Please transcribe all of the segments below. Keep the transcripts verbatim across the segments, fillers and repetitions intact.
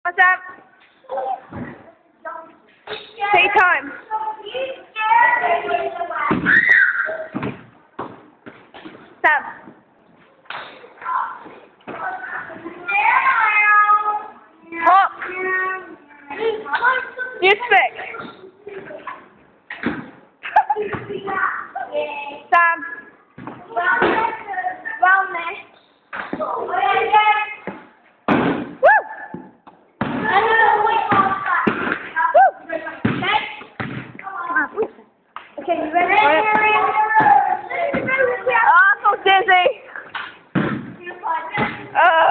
What's up? Take time. Sam. Hop. You speak. Sam. Okay, you ready? Oh, I'm so dizzy. Oh.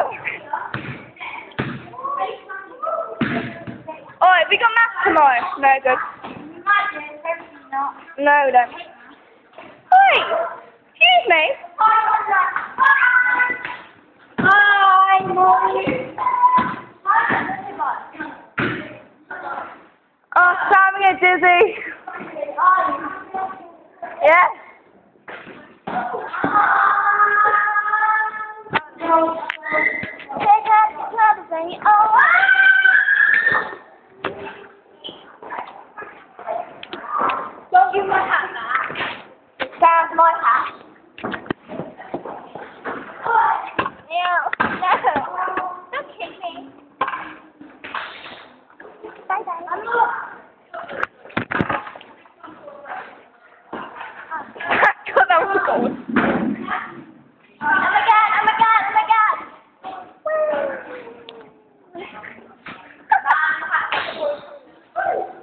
Alright, we got maths tomorrow. No good. No, we don't. Wait, excuse me. Hi, Molly. Oh, Sam, I'm getting dizzy. Yeah. Take out the club thing. Oh. Don't give my hat back. That's my hat. Ew. No. Don't kick me. Bye bye. I'm not. God, that was gold. Oh my god, oh my god, oh my god. Woo.